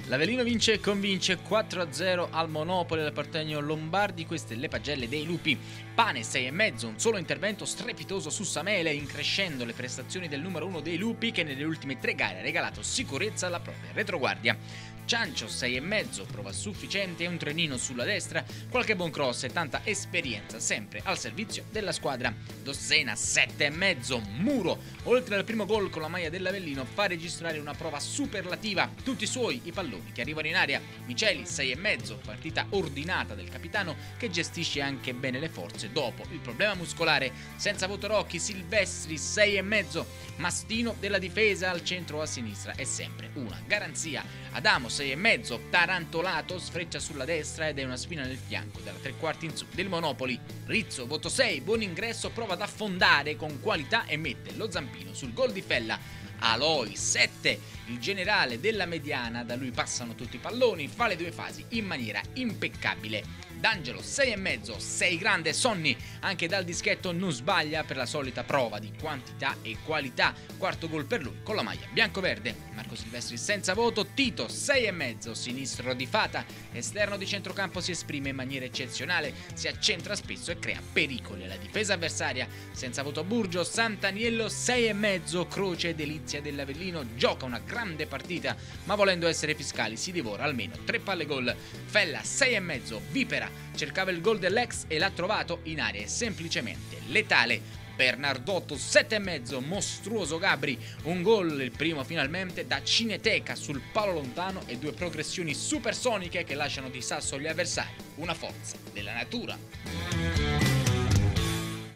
L'Avellino vince e convince 4-0 al Monopoli del Partenio Lombardi, queste le pagelle dei lupi. Pane 6,5, un solo intervento strepitoso su Samele, increscendo le prestazioni del numero 1 dei lupi che nelle ultime 3 gare ha regalato sicurezza alla propria retroguardia. Ciancio 6,5, prova sufficiente e un trenino sulla destra, qualche buon cross e tanta esperienza sempre al servizio della squadra. Dossena 7,5, Muro, oltre al primo gol con la maglia dell'Avellino, fa registrare una prova superlativa, tutti suoi i palloni che arrivano in aria. Miceli 6,5, partita ordinata del capitano che gestisce anche bene le forze dopo il problema muscolare. Senza Votorocchi, Silvestri 6,5, Mastino della difesa al centro o a sinistra è sempre una garanzia. Adamo 6,5, tarantolato, sfreccia sulla destra ed è una spina nel fianco dalla tre quarti in su del Monopoli. Rizzo, voto 6, buon ingresso, prova ad affondare con qualità e mette lo zampino sul gol di Fella. Aloi 7, il generale della mediana, da lui passano tutti i palloni, fa le due fasi in maniera impeccabile. D'Angelo 6,5, 6 grande, Sonny anche dal dischetto non sbaglia per la solita prova di quantità e qualità, quarto gol per lui con la maglia bianco-verde. Marco Silvestri senza voto, Tito 6,5, sinistro di Fata, esterno di centrocampo, si esprime in maniera eccezionale, si accentra spesso e crea pericoli alla difesa avversaria. Senza voto Burgio, Sant'Aniello 6,5, croce e delizia dell'Avellino, gioca una grande partita ma volendo essere fiscali si divora almeno 3 palle gol. Fella 6,5, Vipera cercava il gol dell'ex e l'ha trovato in area, è semplicemente letale. Bernardotto 7,5, mostruoso Gabri, un gol, il primo finalmente, da cineteca sul palo lontano e 2 progressioni supersoniche che lasciano di sasso gli avversari, una forza della natura.